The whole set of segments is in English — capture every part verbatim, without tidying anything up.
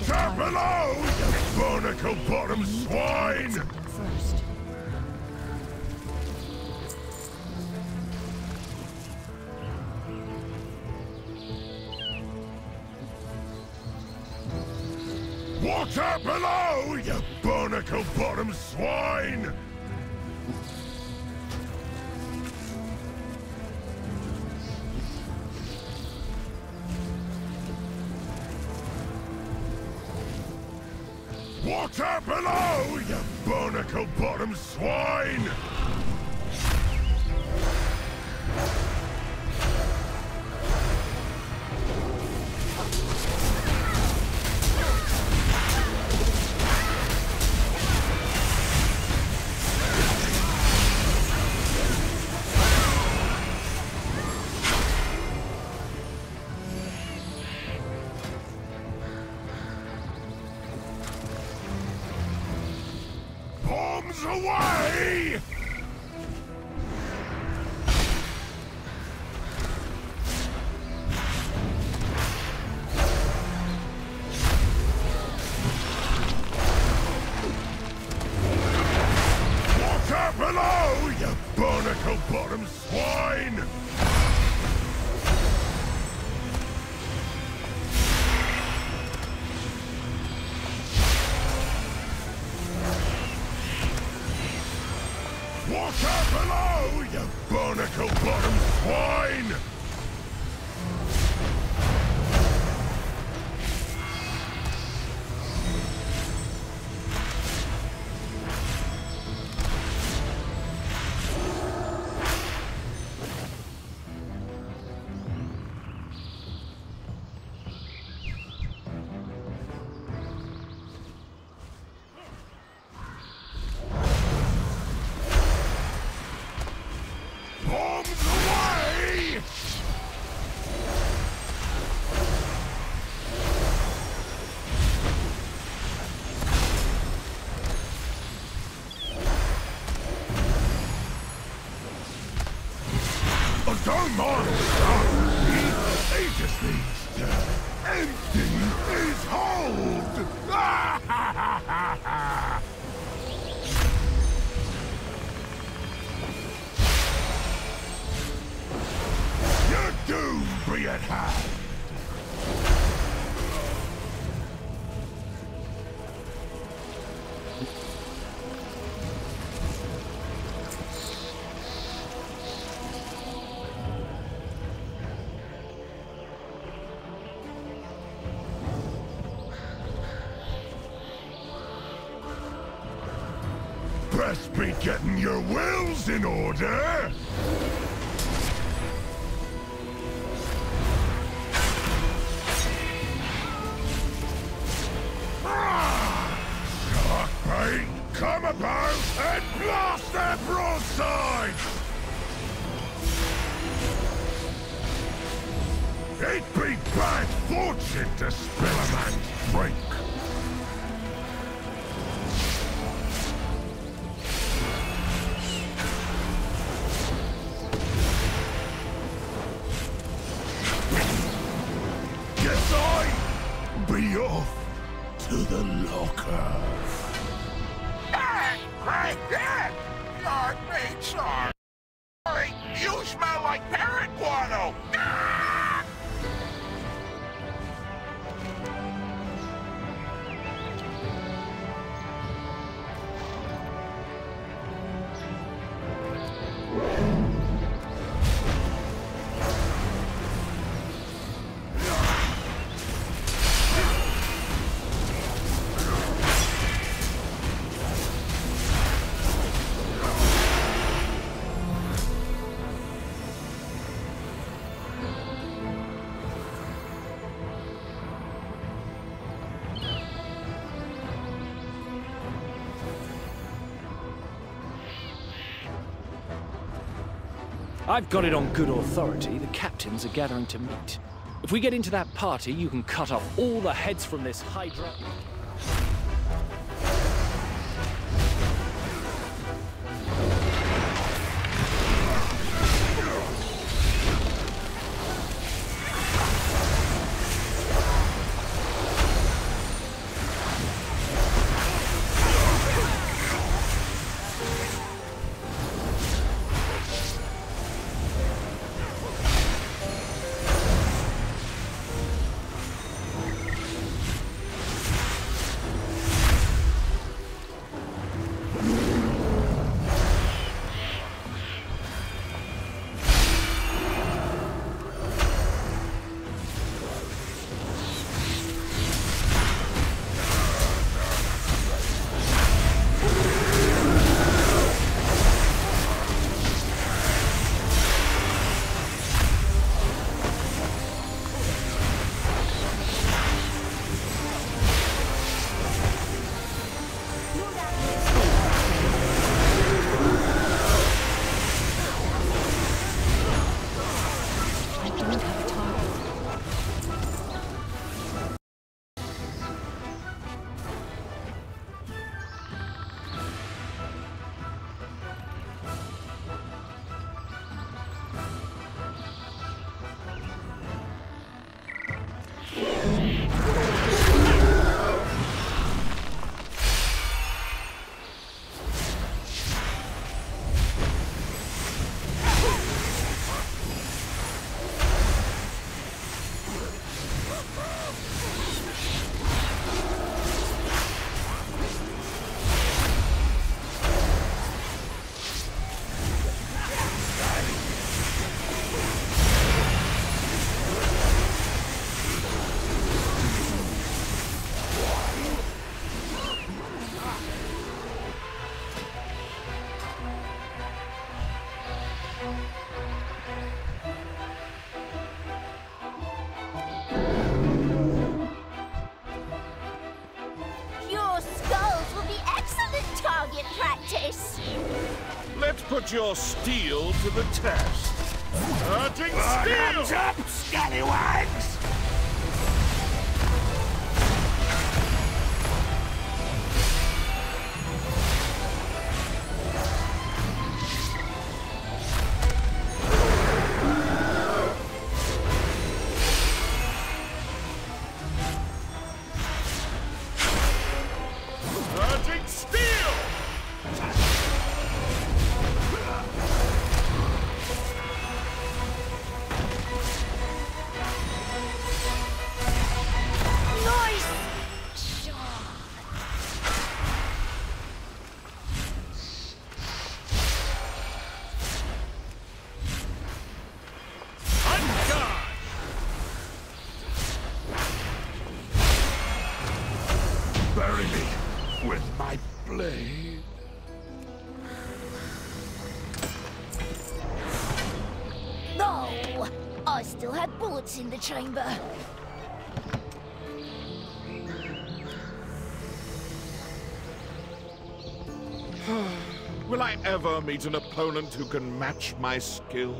Water below, you barnacle-bottom swine! First. Water below, you barnacle-bottom swine! Water below, you barnacle-bottom swine! Bombs away! Water below, you barnacle-bottom swine! Water below, you barnacle-bottom swine! Bombs away! Oh, don't mind Sorry. He just needs to empty his hold! Your doom be at hand! Best be getting your wills in order! Sharkbait, come about and blast their broadside! It'd be bad fortune to spill a man's drink. Guess I be off to the locker. Hey, right there! Your mates are... Hey, you smell like parrot guano! Ah! I've got it on good authority. The captains are gathering to meet. If we get into that party, you can cut off all the heads from this Hydra. Put your steel to the test. Urging steel! Hands up, scallywags! Urging steel! Bury me with my blade. No! I still had bullets in the chamber. Will I ever meet an opponent who can match my skill?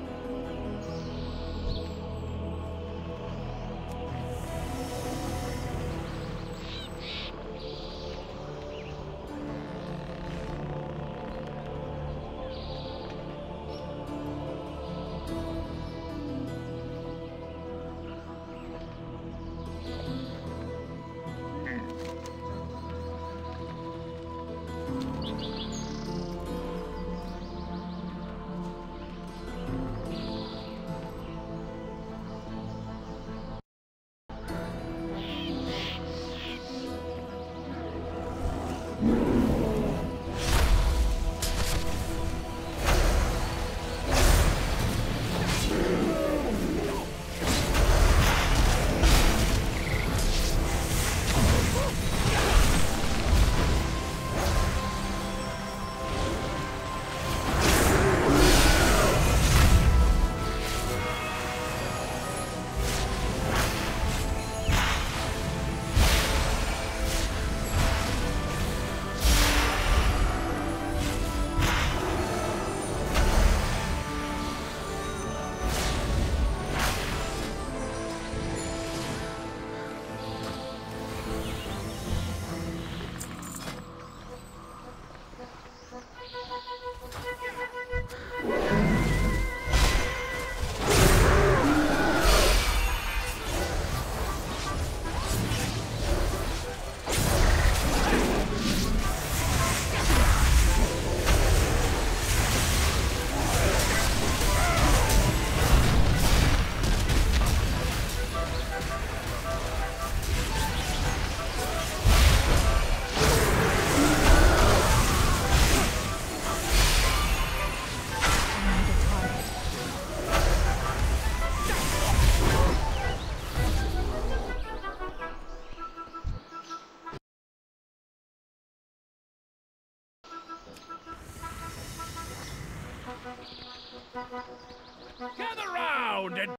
Gather round and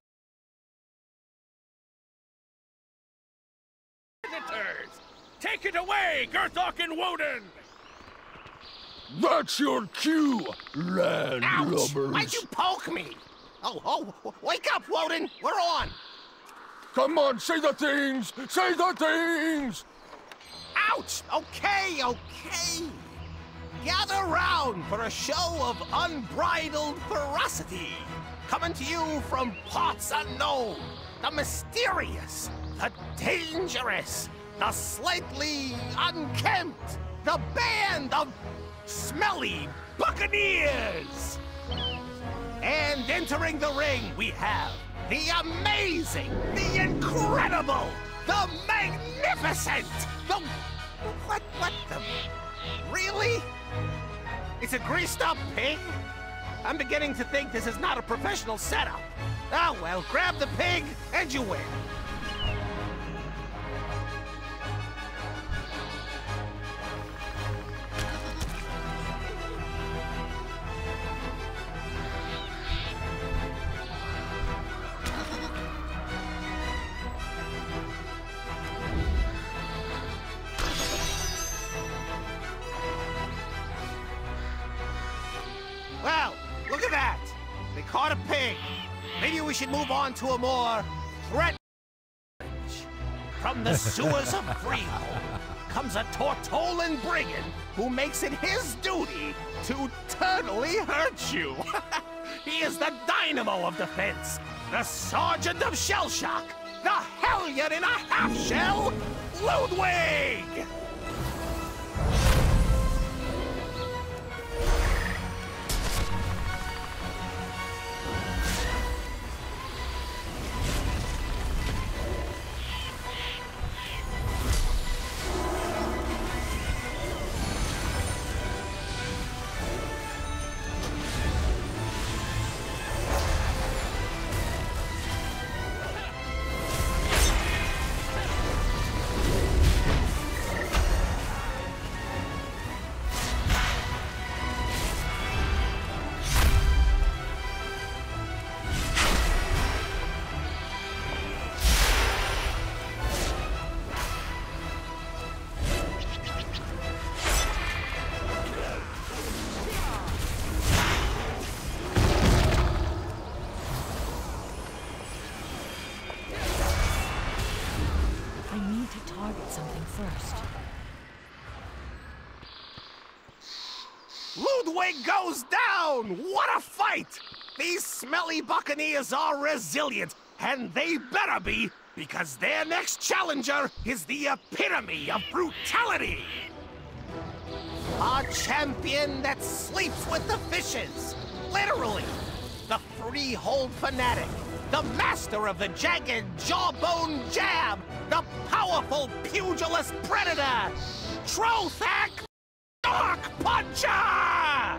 visitors! Take it away, Gerthok and Woden! That's your cue, landlubbers. Ouch! Why'd you poke me? Oh, oh, wake up, Woden! We're on! Come on, say the things! Say the things! Ouch! Okay, okay. Gather round for a show of unbridled ferocity. Coming to you from parts unknown. The mysterious, the dangerous, the slightly unkempt. The band of smelly buccaneers. And entering the ring, we have the amazing, the incredible, the magnificent, the... What, what the... Really? It's a greased-up pig? I'm beginning to think this is not a professional setup. Ah, well, grab the pig, and you win. They caught a pig. Maybe we should move on to a more threat. From the sewers of Freehold comes a Tortolan brigand who makes it his duty to eternally hurt you. He is the dynamo of defense, the sergeant of shell shock, the hellion in a half shell, Ludwig! Ludwig goes down! What a fight! These smelly buccaneers are resilient, and they better be, because their next challenger is the epitome of brutality! A champion that sleeps with the fishes! Literally! The Freehold fanatic! The master of the jagged jawbone jab! The powerful pugilist predator! Trothak Dark Puncher!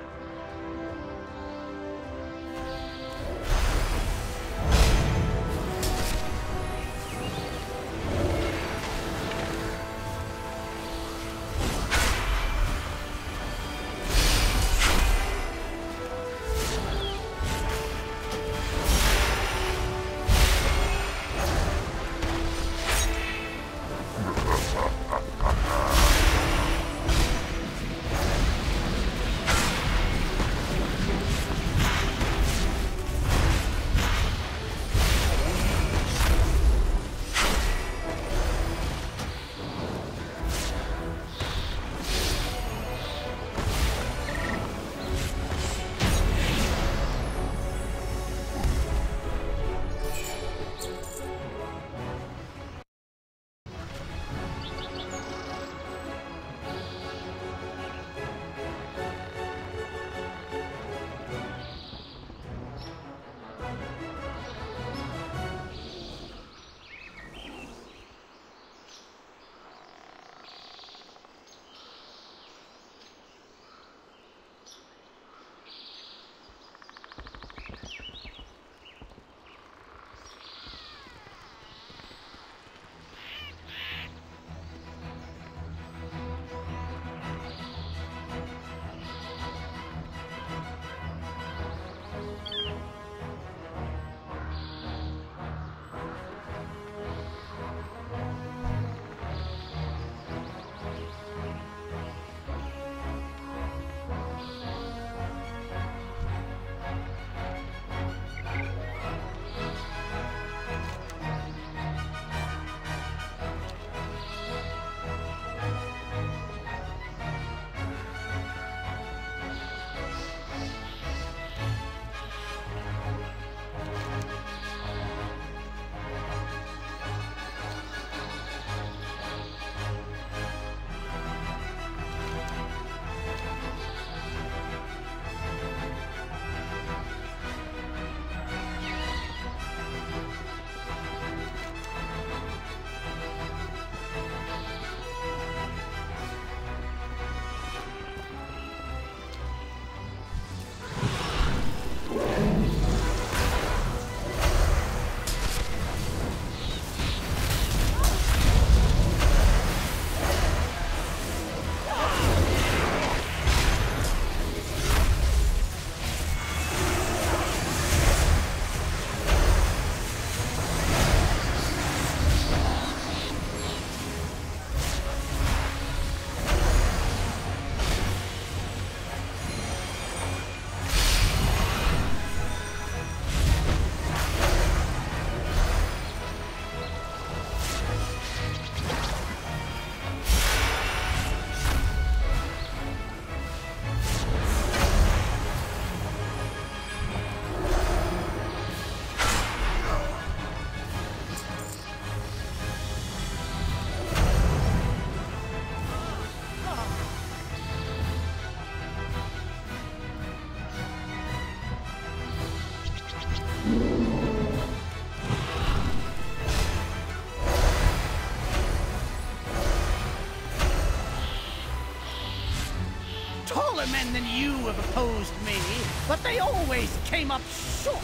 Taller men than you have opposed me, but they always came up short.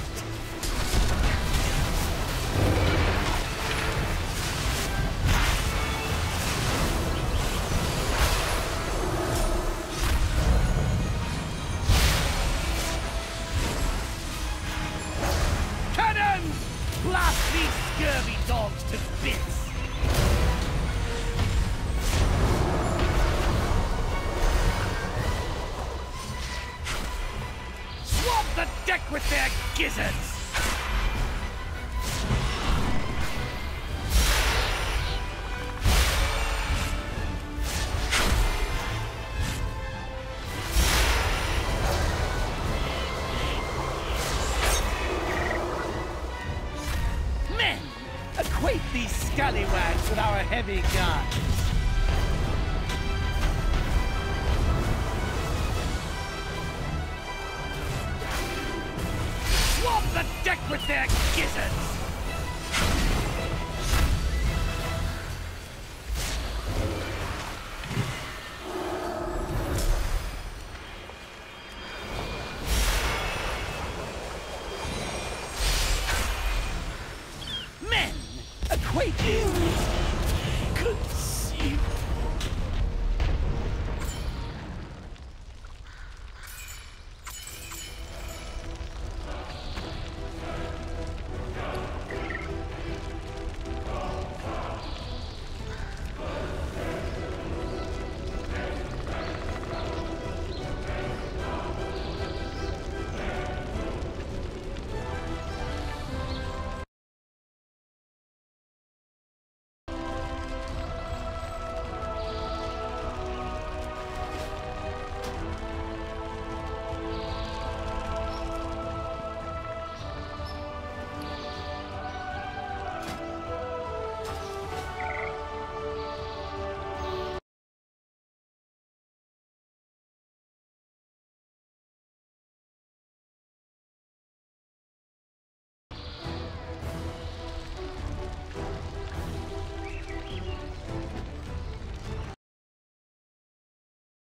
Cannons! Blast these scurvy dogs to bits! The deck with their gizzards! Men! Equate these scallywags with our heavy guns! Swab the deck with their gizzards! Men! Equate these